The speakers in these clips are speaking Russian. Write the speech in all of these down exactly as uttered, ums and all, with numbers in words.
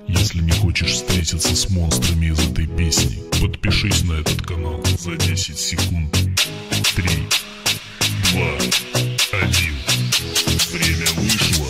Если не хочешь встретиться с монстрами из этой песни, подпишись на этот канал за десять секунд. Три, два, один. Время вышло.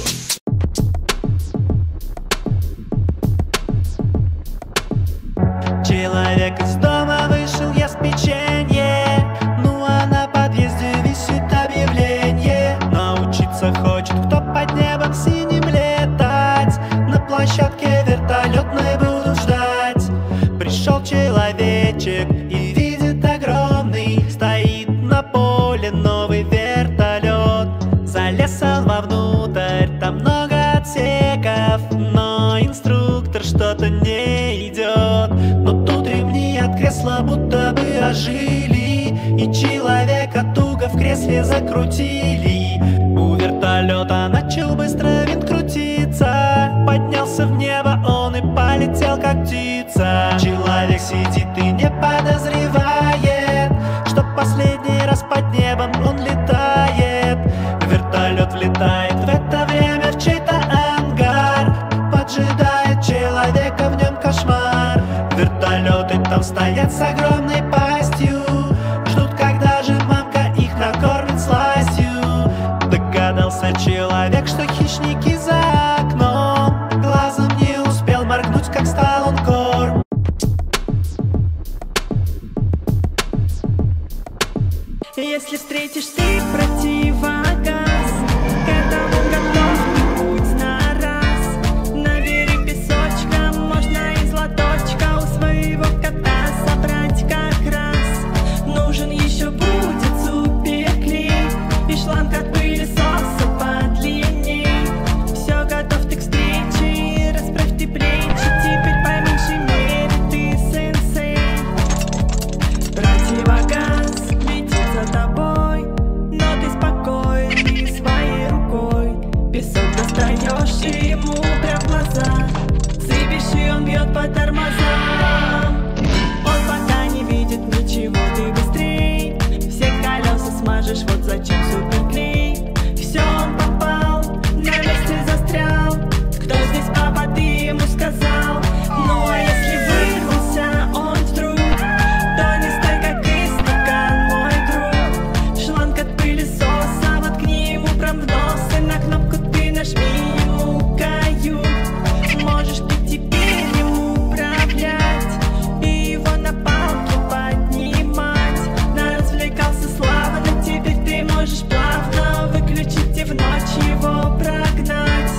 Человек из дома вышел, ест печенье. Ну а на подъезде висит объявление. Научиться хочет, кто под небом синим летать. На площадке вертолетной будут ждать. Пришел человечек и видит огромный. Стоит на поле новый вертолет. Залез он вовнутрь, там много отсеков. Но инструктор что-то не идет. Но тут ремни от кресла будто бы ожили. И человека туго в кресле закрутили. У вертолета начал быстро винт крутиться. Поднялся в небо он и полетел как птица. Человек сидит и не подозревает, что последний раз под небом он летает. Вертолет влетает в это время в чей-то ангар. Поджидает человека, в нем кошмар. Вертолеты там стоят с огромной пастью. Ждут, когда же мамка их накормит сластью. Догадался человек, что хищники за окном. Глазом не успел моргнуть, как стал он корм. Если встретишь ты противогаз, к этому готов не будь на раз. Набери песочка, можно из лоточка у своего кота собрать как раз. Нужен еще будет суперклей и шланг от пылесоса подлинней. Все, готов ты к встрече, расправь ты плечи. Теперь по меньшей мере ты сенсей. Противогаз летит за тобой, но ты спокойный своей рукой. Песок достаешь и ему прям в глаза. Сыпешь и он бьет по тормозам. Он пока не видит ничего, ты быстрей. Все колеса смажешь, вот зачем суперклей. Все, он попал, на месте застрял. Кто здесь папа, ты ему сказал. Ну а если вырвался он вдруг, то не стой, как истукан, мой друг. Шланг от пылесоса воткни ему прям в нос. И на кнопку ты нажми ему кают. Можешь ты теперь ему управлять и его на палке поднимать. Наразвлекался славно, теперь ты можешь плавно выключить и в ночь его прогнать.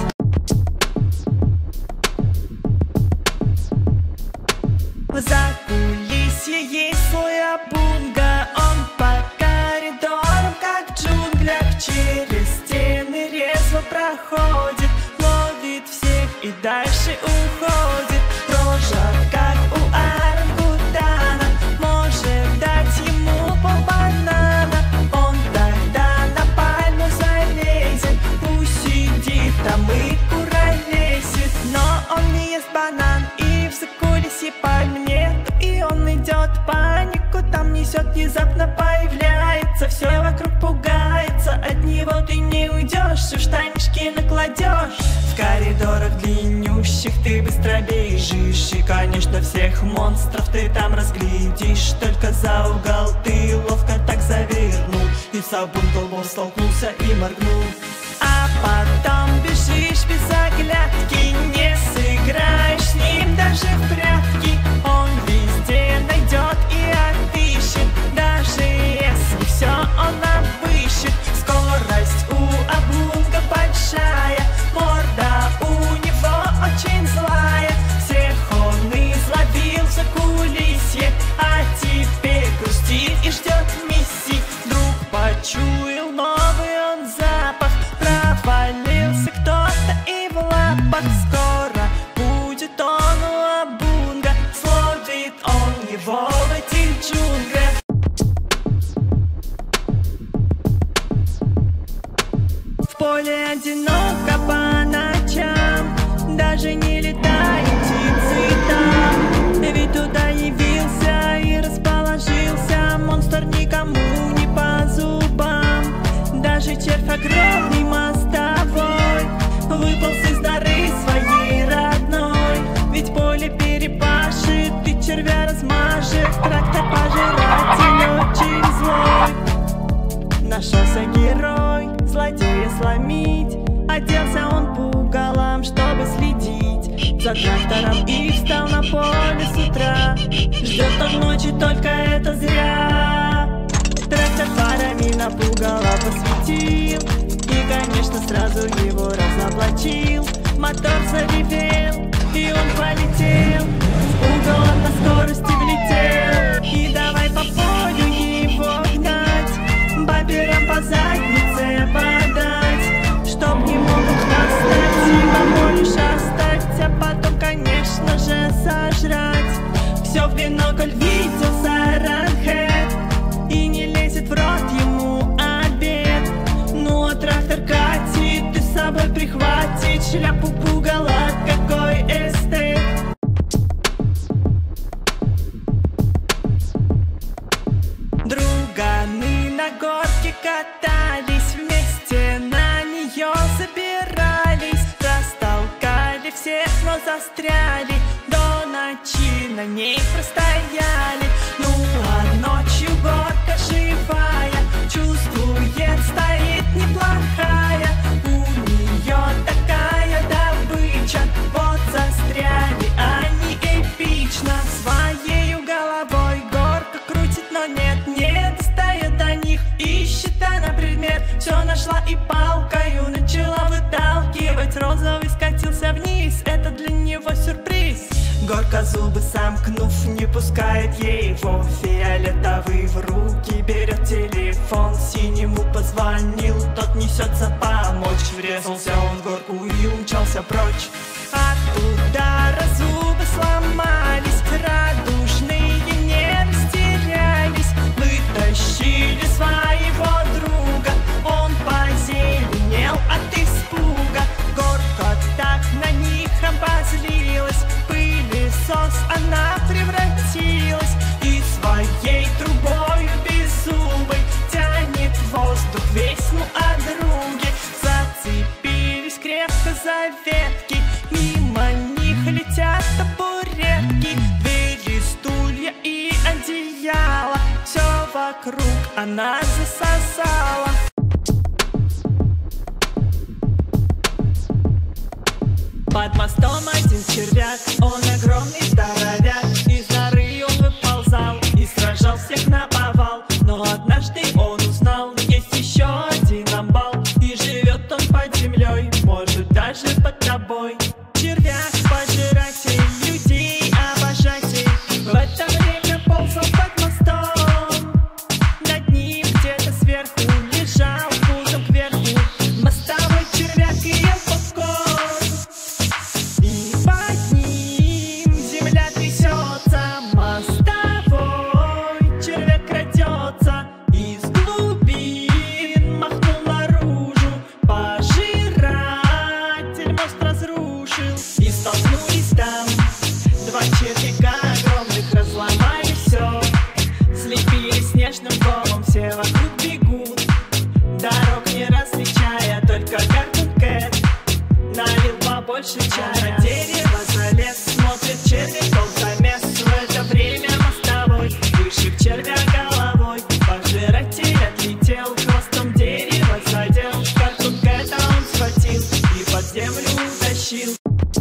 За кулисье есть свой Абунга. Он по коридорам, как в джунглях, через стены резво проходит, ловит всех и дальше уходит. Рожа, как у орангутана, может дать ему по банана. Он тогда на пальму залезет, пусть сидит там и куролесит. Но он не ест банан и в закулисье пальм нет. И он идет в панику, там несет, внезапно появляется. Все вокруг пугается, от него ты не уйдешь. Все штанишки накладешь. В коридорах длиннющих ты быстро бежишь. И, конечно, всех монстров ты там разглядишь. Только за угол ты ловко так завернул и с Абунгом столкнулся и моргнул. А потом бежишь без оглядки, не сыграешь с ним даже в прятки. Он везде найдет и отыщет, даже если все он обыщет. Скорость у Абунга большая, морда у него очень злая. Всех он изловил в закулисье, а теперь грустит и ждет миссии. Вдруг почуял новый он запах, провалился кто-то и в лапах. Скоро будет он у Абунга, словит он его в этих джунглях. В поле одиноко по ночам, даже не летают птицы там. Ведь туда явился и расположился монстр никому не по зубам. Даже червь огромный мостовой выполз из норы своей родной. сломить. Оделся он пугалом, чтобы следить за трактором, и встал на поле с утра. Ждет он ночи, только это зря. Трактор фарами на пугало посветил, и, конечно, сразу его разоблачил. Мотор заревел, и он полетел. В угол он на скорости влетел, и давай по полю его гнать, бампером по заднице подать, чтоб не могут настать и по полю шастать, а потом, конечно же, сожрать. Все в бинокль видел Саранхэт, и не лезет в рот ему обед. Ну а трактор катит, ты с собой прихватить шляпу пугала, какой эстет. Друганы на горке катались, вместе на нее забирались, растолкали всех, но застряли, до ночи на ней простояли. Ну а ночью горка живая, чувствует, стоит неплохая, у нее такая добыча, вот застряли они эпично. Своею головой горка крутит, но нет, не достает до них, ищет она предмет, все нашла и палкою начала выталкивать. Розовый скатился вниз, это для него сюрприз. Горка зубы сомкнув, не пускает его. Фиолетовый в руки берет телефон, синему позвонил, тот несется помочь. Врезался он в горку и умчался прочь. От удара зубы сломались, радужные не растерялись, вытащили своего друга, он позеленел от испуга. Горка так на них обозлилась, пылесос она превратилась, и своей трубой беззубой тянет воздух весь, ну о друге. Зацепились крепко за ветки, мимо них летят табуретки, двери, стулья и одеяло, все вокруг она засосала. Под мостом один червяк, он огромный здоровяк, из норы он выползал и сражал всех наповал. Но однажды он узнал, есть еще один амбал, и живет он под землей, может даже под тобой. Червяк, пожиратель людей, обожатель, в это время ползал под мостом. Над ним где-то сверху лежал пузом кверху мостовой червяк и ел попкорн. И под ним земля трясется, мостовой червяк крадется, из глубин махнул наружу, пожиратель мост разрушил. И столкнулись там два червяка огромных, разломали все, слепили снежным комом, все вокруг бегут, дорог не различая, только Cartoon Cat налил побольше чая. На дерево залез, смотрит червяков замес, в это время мостовой вышиб червя головой. Пожиратель отлетел, хвостом дерево задел, Cartoon Cat он схватил и под землю утащил.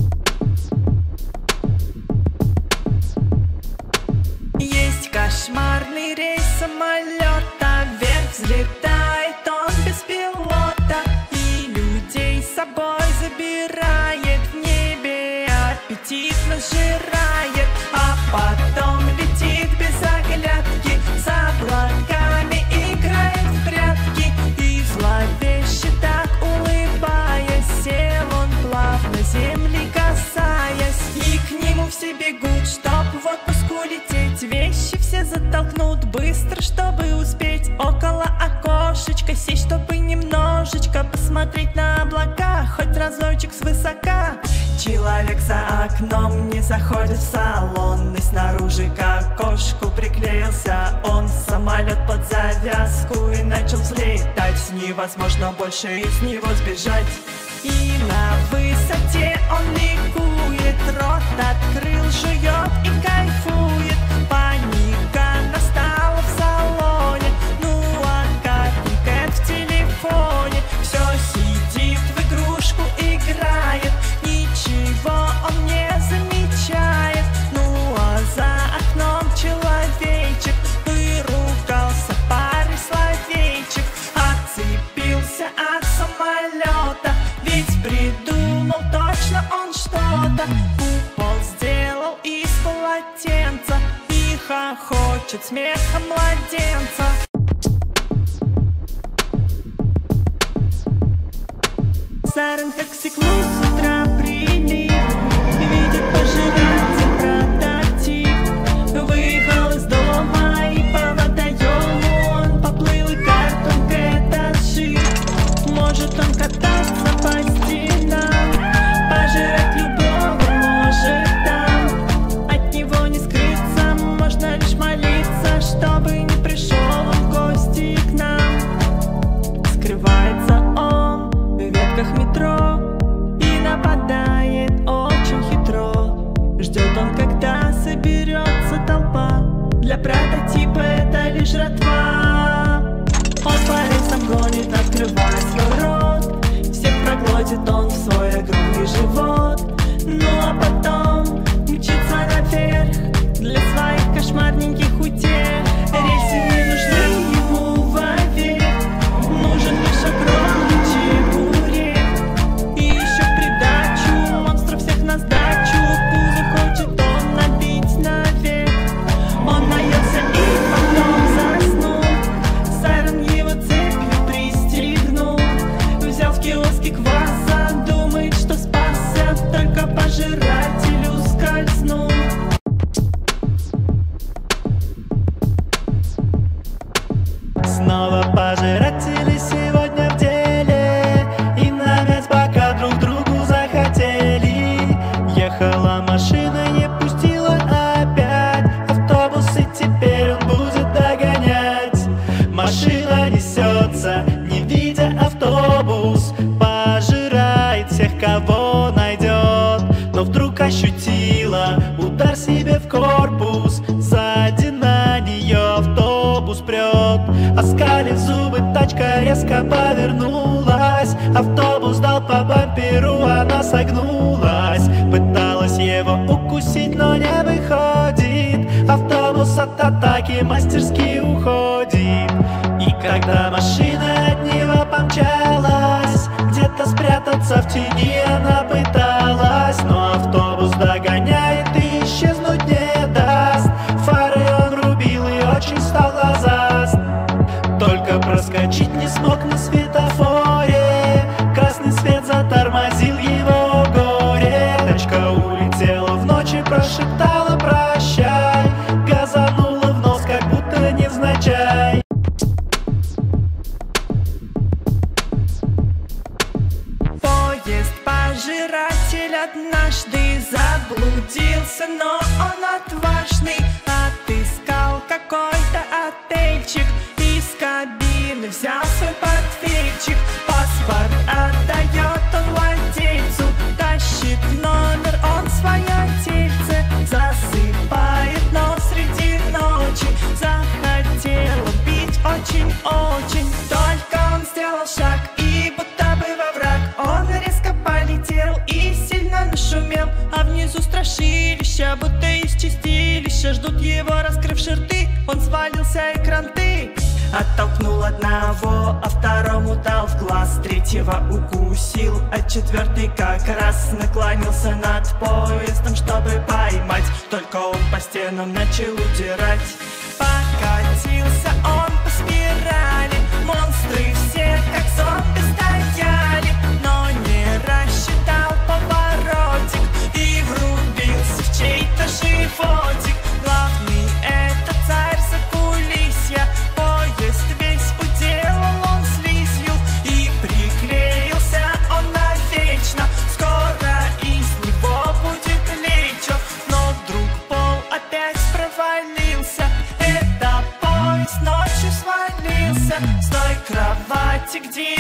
Есть кошмарный рейс самолета, вверх взлетает он без пилота, и людей с собой забирает, в небе аппетитно сжирает, а потом летит без оглядки, с облаками играет в прятки, и зловеще так улыбаясь, сел он плавно земли касаясь, и к нему все бегут, чтоб в отпуск улететь, вещи все затолкнут быстро, чтобы успеть, около окошечка сесть, чтобы немножечко посмотреть на облака, хоть разочек свысока. Человек за окном не заходит в салон, и снаружи к окошку приклеился он. Самолет под завязку и начал взлетать, невозможно больше из него сбежать. И на высоте он ликует, рот открыл, жует и кайфует. Паника настала в салоне, ну а Cartoon Cat в телефоне все сидит фото. Купол сделал из полотенца и хохочет смехом младенца. Сарен как стекло с утра прилип, видит пожиратель прототип. Выехал из дома и по водоему он поплыл, и картонка это сшиб. Может он кататься по стенам, пожирать любого может там. От него не скрыться, можно лишь молиться, чтобы не пришел он в гости к нам. Скрывается он в ветках метро и нападает очень хитро. Ждет он, когда соберется толпа. Для прототипа это лишь жратва. Он по лесам гонит, открывая свой рот. Всех проглотит он в свой огромный живот. Ну а потом мчится наверх для своих кошмарненьких утех. Рельсы не нужны ему вовек, нужен лишь огромный чебурек. И еще в придачу монстров всех на сдачу. Пузо хочет он набить навек. Он наелся и потом заснул. Сайрен его цепью пристегнул. Взял в киоске кваса, думает, что спасся, только пожирателю скользнул. Снова пожиратели сегодня в деле, и намять пока друг другу захотели. Ехала машина, не пустила опять автобус, и теперь он будет догонять. Машина несется, не видя автобус, пожирает всех, кого найдет. Но вдруг ощутила удар себе в корпус, сзади на нее автобус прет. Оскалив зубы, тачка резко повернулась. Автобус дал по бамперу, она согнулась. Пыталась его укусить, но не выходит. Автобус от атаки мастерски уходит. И когда машина от него помчалась, где-то спрятаться в тени она пыталась. Но автобус догоняет и исчезнуть не даст. Фары он рубил и очень стал глазаст. Только проскочить не смог на светофоре. Красный свет затормозил его горе. Тачка улетела в ночь и прошептала прощай. Газанула в нос, как будто невзначай. Поезд пожиратель однажды заблудился, но он отважный. Отыскал какой-то отельчик, из кабины взял свой портфельчик. Паспорт отдает он владельцу, тащит номер он в свое тельце. Засыпает, но среди ночи захотел он пить очень-очень. Только он сделал шаг и будто бы во враг он резко полетел и сильно нашумел. А внизу страшилища, будто из чистилища, ждут его, раскрывши рты. Он свалился и кранты. Оттолкнул одного, а второму дал в глаз. Третьего укусил, а четвертый как раз наклонился над поездом, чтобы поймать. Только он по стенам начал удирать. Покатился он по спирали, монстры все как зомби стояли. Но не рассчитал поворотик и врубился в чей-то животик. Главный это царь закулисья, поезд весь уделал он слизью. И приклеился он навечно, скоро из него будет лечо. Но вдруг пол опять провалился, это поезд ночью свалился с той кровати, где